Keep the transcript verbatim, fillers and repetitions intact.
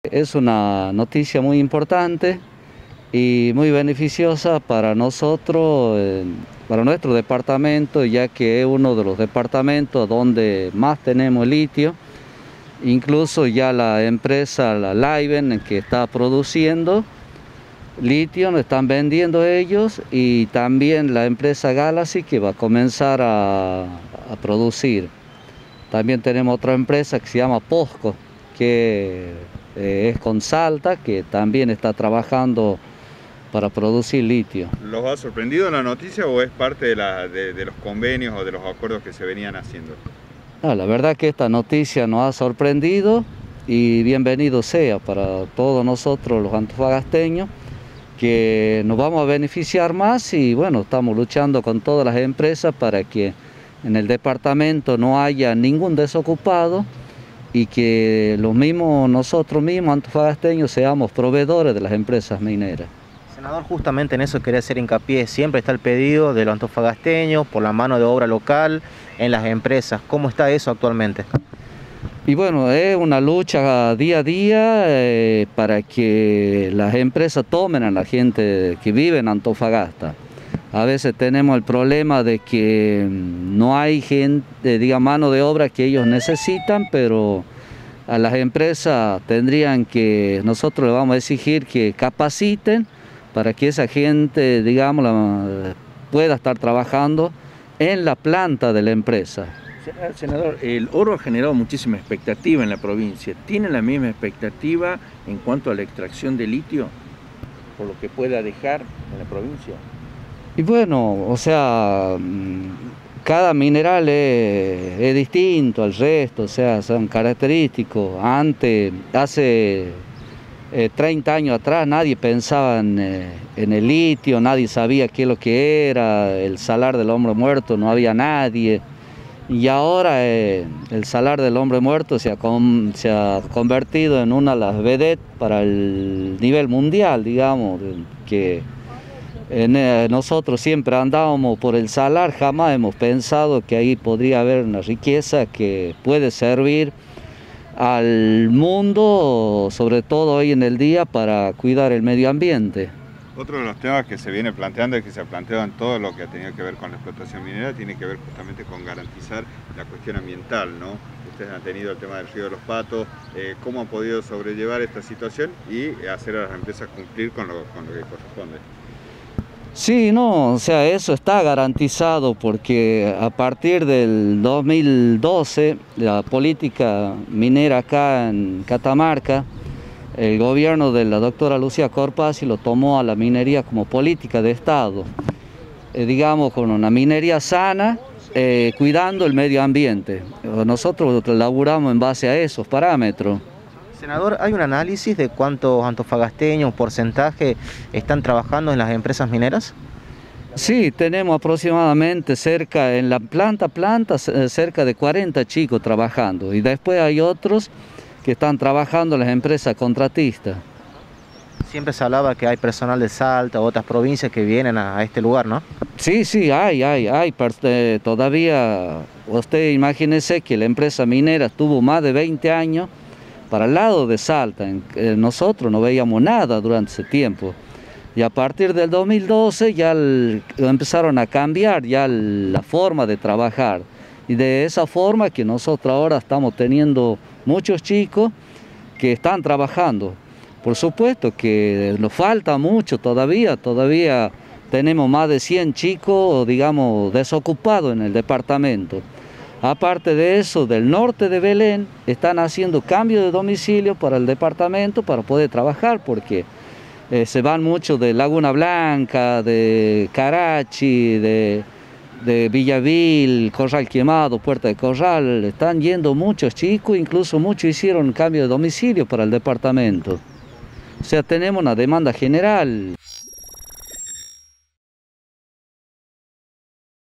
Es una noticia muy importante y muy beneficiosa para nosotros, eh, para nuestro departamento, ya que es uno de los departamentos donde más tenemos litio. Incluso ya la empresa, la Livent, que está produciendo litio, lo están vendiendo ellos, y también la empresa Galaxy, que va a comenzar a, a producir. También tenemos otra empresa que se llama POSCO, que eh, es con Salta, que también está trabajando para producir litio. ¿Los ha sorprendido la noticia o es parte de, la, de, de los convenios o de los acuerdos que se venían haciendo? No, la verdad que esta noticia nos ha sorprendido y bienvenido sea para todos nosotros los antofagasteños, que nos vamos a beneficiar más. Y bueno, estamos luchando con todas las empresas para que en el departamento no haya ningún desocupado y que los mismos, nosotros mismos antofagasteños, seamos proveedores de las empresas mineras. Senador, justamente en eso quería hacer hincapié. Siempre está el pedido de los antofagasteños por la mano de obra local en las empresas. ¿Cómo está eso actualmente? Y bueno, es una lucha día a día eh, para que las empresas tomen a la gente que vive en Antofagasta. A veces tenemos el problema de que no hay gente, diga, mano de obra que ellos necesitan, pero a las empresas tendrían que, nosotros les vamos a exigir que capaciten para que esa gente, digamos, la, pueda estar trabajando en la planta de la empresa. Senador, el oro ha generado muchísima expectativa en la provincia. ¿Tiene la misma expectativa en cuanto a la extracción de litio, por lo que pueda dejar en la provincia? Y bueno, o sea, cada mineral es, es distinto al resto, o sea, son característicos. Antes, hace eh, treinta años atrás, nadie pensaba en, eh, en el litio, nadie sabía qué es lo que era, el salar del hombre muerto, no había nadie. Y ahora eh, el salar del hombre muerto se ha, con, se ha convertido en una de las vedettes para el nivel mundial, digamos, que en, eh, nosotros siempre andábamos por el salar, jamás hemos pensado que ahí podría haber una riqueza que puede servir al mundo, sobre todo hoy en el día, para cuidar el medio ambiente. Otro de los temas que se viene planteando y que se ha planteado en todo lo que ha tenido que ver con la explotación minera tiene que ver justamente con garantizar la cuestión ambiental, ¿no? Ustedes han tenido el tema del río de los Patos, eh, ¿cómo han podido sobrellevar esta situación y hacer a las empresas cumplir con lo, con lo que corresponde? Sí, no, o sea, eso está garantizado porque a partir del dos mil doce, la política minera acá en Catamarca, el gobierno de la doctora Lucía Corpazzi lo tomó a la minería como política de Estado, eh, digamos, con una minería sana, eh, cuidando el medio ambiente. Nosotros laburamos en base a esos parámetros. Senador, ¿hay un análisis de cuántos antofagasteños, porcentaje, están trabajando en las empresas mineras? Sí, tenemos aproximadamente cerca, en la planta planta, cerca de cuarenta chicos trabajando, y después hay otros que están trabajando en las empresas contratistas. Siempre se hablaba que hay personal de Salta o otras provincias que vienen a, a este lugar, ¿no? Sí, sí, hay, hay, hay. Eh, todavía, usted imagínese que la empresa minera tuvo más de veinte años para el lado de Salta. Eh, nosotros no veíamos nada durante ese tiempo. Y a partir del dos mil doce ya el, empezaron a cambiar ya el, la forma de trabajar. Y de esa forma que nosotros ahora estamos teniendo muchos chicos que están trabajando. Por supuesto que nos falta mucho todavía, todavía tenemos más de cien chicos, digamos, desocupados en el departamento. Aparte de eso, del norte de Belén están haciendo cambio de domicilio para el departamento para poder trabajar, porque eh, se van muchos de Laguna Blanca, de Carachi, de... de Villavil, Corral Quemado, Puerta de Corral, están yendo muchos chicos, incluso muchos hicieron cambio de domicilio para el departamento. O sea, tenemos una demanda general.